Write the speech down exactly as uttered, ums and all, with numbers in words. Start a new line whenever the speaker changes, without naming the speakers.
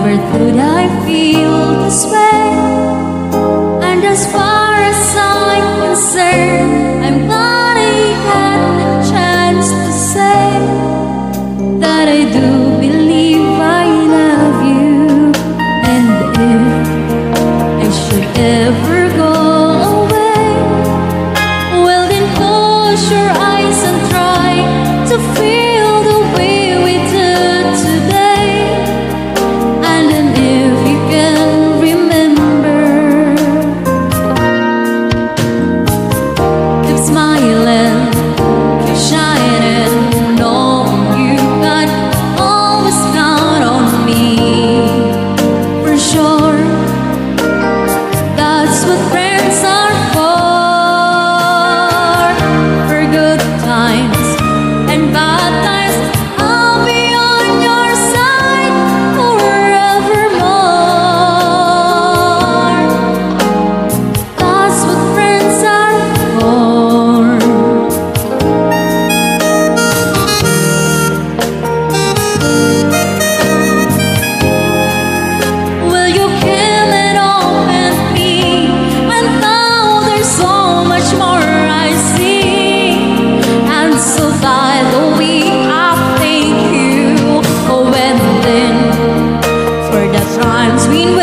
Never thought I feel this way. And as far as I'm concerned, I'm glad I had the chance to say that I do believe I love you. And if I should ever go away, well then close your eyes and try to feel the way we do today. And then if you can remember, keep smiling, keep shining, know you can always count on me. For sure, that's what friends are for. For good times and bad times, I'll be on your side forevermore. That's what friends are for. Will you kill it all and me? And now there's so much more I see. And so by the way, I thank you. Oh, and then for the times we